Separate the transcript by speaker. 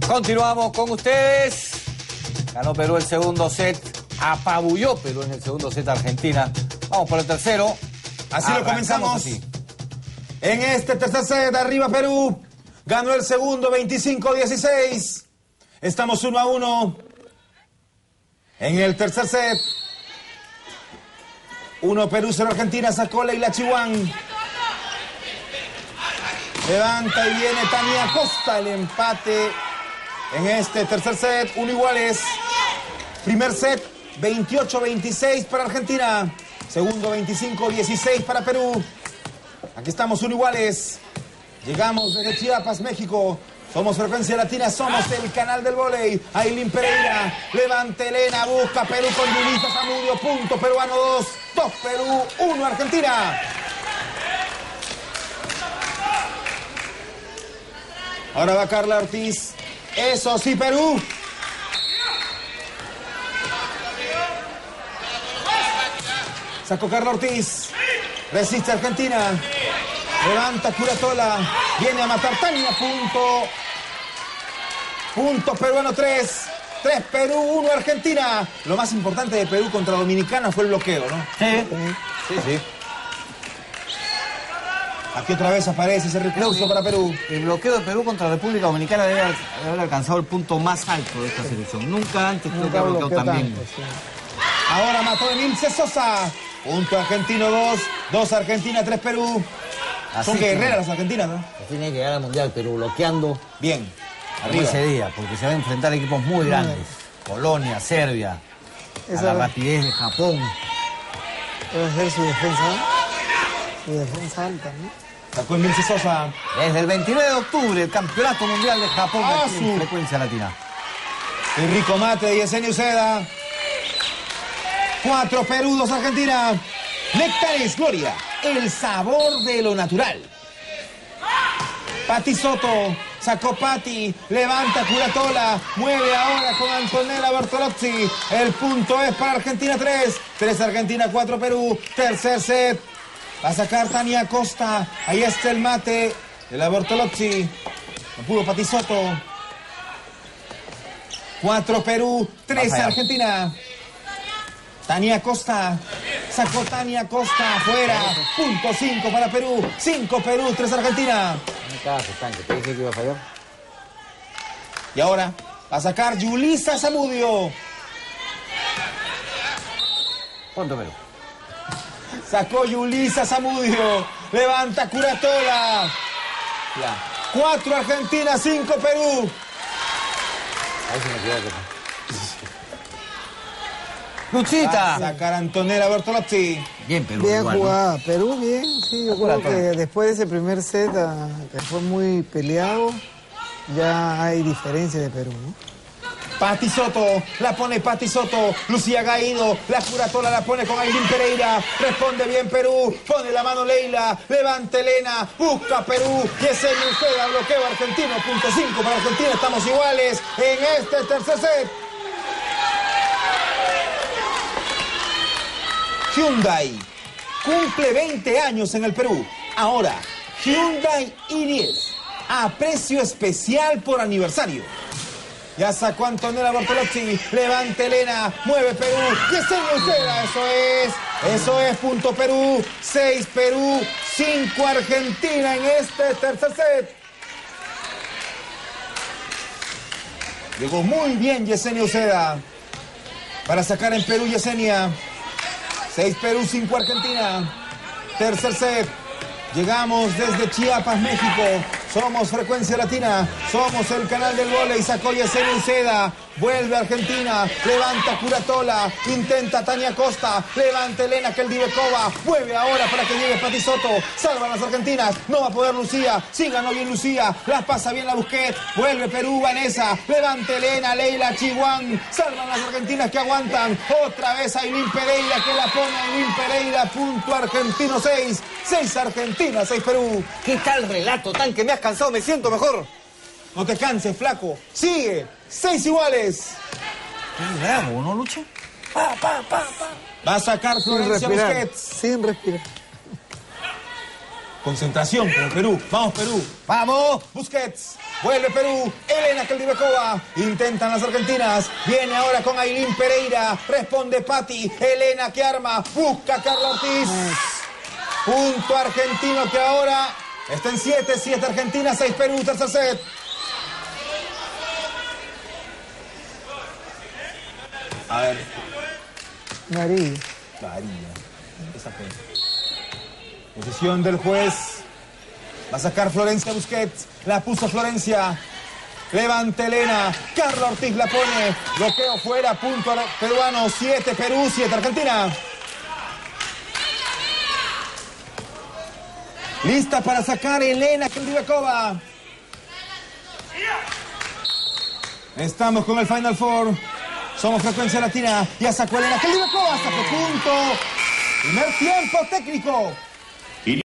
Speaker 1: Continuamos con ustedes. Ganó Perú el segundo set. Apabulló Perú en el segundo set a Argentina. Vamos por el tercero.
Speaker 2: Así lo comenzamos. Así. En este tercer set, arriba Perú. Ganó el segundo 25-16. Estamos 1-1. En el tercer set. 1 Perú, 0 Argentina. Sacó Leila Chihuán. Levanta y viene Tania Costa. El empate en este tercer set. 1 iguales. Primer set 28-26 para Argentina. Segundo 25-16 para Perú. Aquí estamos 1 iguales. Llegamos desde Chiapas, México. Somos Frecuencia Latina, somos el canal del vóley. Ailín Pereira, levanta Elena, busca Perú con Yulisa Zamudio. Punto peruano 2 Perú, 1 Argentina. Ahora va Carla Ortiz. Eso sí, Perú. Sacó Carla Ortiz. Resiste Argentina. Levanta Curatola. Viene a matar Tania. Punto peruano 3. 3 Perú, 1 Argentina. Lo más importante de Perú contra Dominicana fue el bloqueo, ¿no? Sí. Aquí otra vez aparece ese recurso para Perú.
Speaker 1: El bloqueo de Perú contra República Dominicana debe haber alcanzado el punto más alto de esta selección. Nunca antes creo que ha bloqueado tan bien.
Speaker 2: Sí. Ahora mató Emilce Sosa. Punto argentino 2. 2 Argentina, 3 Perú.
Speaker 1: Así
Speaker 2: son guerreras las argentinas, ¿no?
Speaker 1: Tiene que llegar al Mundial, Perú bloqueando.
Speaker 2: Bien.
Speaker 1: Arriba ese día, porque se va a enfrentar equipos muy grandes. Polonia, Serbia. A la rapidez de Japón.
Speaker 3: Debe ser su defensa. Su defensa alta, ¿no?
Speaker 2: Sacó Emilce Sosa.
Speaker 1: Desde el 29 de octubre, el Campeonato Mundial de Japón aquí en Frecuencia Latina.
Speaker 2: El rico mate de Yesenia Uceda. 4 Perú, 2 Argentina. Néctares Gloria, el sabor de lo natural. Pati Soto, sacó Pati, levanta Curatola, mueve ahora con Antonella Bertolozzi. El punto es para Argentina 3. 3 Argentina, 4 Perú. Tercer set. Va a sacar Tania Costa. Ahí está el mate de la Bertolozzi. No pudo Pati Soto. 4 Perú, 3 Argentina. Tania Costa. Sacó Tania Costa afuera. Punto 5 para Perú. 5 Perú, 3 Argentina.
Speaker 1: ¿Te dije que iba a fallar?
Speaker 2: Y ahora va a sacar Yulisa Zamudio.
Speaker 1: Punto Perú.
Speaker 2: Sacó Yulisa Zamudio. Levanta Curatola. 4 Argentina, 5 Perú.
Speaker 1: Ahí se me equivoco. Luchita.
Speaker 2: Va a sacar Antonella Bertolozzi.
Speaker 1: Bien, Perú.
Speaker 3: Bien
Speaker 1: igual,
Speaker 3: jugada.
Speaker 1: ¿no?
Speaker 3: Perú bien, sí. Yo creo que después de ese primer set, que fue muy peleado, ya hay diferencia de Perú, ¿no?
Speaker 2: Pati Soto, la pone Pati Soto, Lucía Gaído, la Curatola la pone con Ailín Pereira, responde bien Perú, pone la mano Leila, levanta Elena, busca Perú, Yesenia Uceda, bloqueo argentino, punto 5 para Argentina, estamos iguales en este tercer set. Hyundai cumple 20 años en el Perú. Ahora, Hyundai i10 a precio especial por aniversario. Ya sacó Antonella Bertolozzi, levanta Elena, mueve Perú, Yesenia Uceda, eso es, punto Perú, 6 Perú, 5 Argentina en este tercer set. Llegó muy bien Yesenia Uceda para sacar en Perú Yesenia. 6 Perú, 5 Argentina. Tercer set. Llegamos desde Chiapas, México. Somos Frecuencia Latina. Somos el canal del vóley. Sacó Yesenia Uceda. Vuelve Argentina. Levanta Curatola. Intenta Tania Costa. Levanta Elena Keldivekova. Mueve ahora para que llegue Pati Soto. Salvan las argentinas. No va a poder Lucía. Sí ganó bien Lucía. Las pasa bien la Busquets. Vuelve Perú, Vanessa. Levanta Elena. Leila Chihuán. Salvan las argentinas que aguantan. Otra vez Ailín Pereira que la pone Ailín Pereira. Punto argentino 6. 6 Argentina, 6 Perú.
Speaker 1: ¿Qué tal relato tan que me has cansado? Me siento mejor.
Speaker 2: No te canses, flaco. Sigue. 6 iguales.
Speaker 1: Qué bravo, ¿no, Lucha?
Speaker 2: Va a sacar Florencia Busquets.
Speaker 3: Sin respirar.
Speaker 2: Concentración con Perú. Vamos, Perú. Vamos. Busquets. Vuelve Perú. Elena Keldibekova. Intentan las argentinas. Viene ahora con Ailín Pereira. Responde Patti. Elena que arma. Busca a Carla Ortiz. Punto argentino que ahora está en 7. 7 Argentina, 6 Perú. Tercer set. A ver.
Speaker 3: María.
Speaker 2: Esa fue. Posición del juez. Va a sacar Florencia Busquets. La puso Florencia. Levanta Elena. Carla Ortiz la pone. Bloqueo fuera. Punto peruano. 7 Perú, 7 Argentina. Lista para sacar Elena Keldibekova. Estamos con el Final Four. Somos Frecuencia Latina. Ya sacó Elena Keldibekova. Sacó punto. Primer tiempo técnico.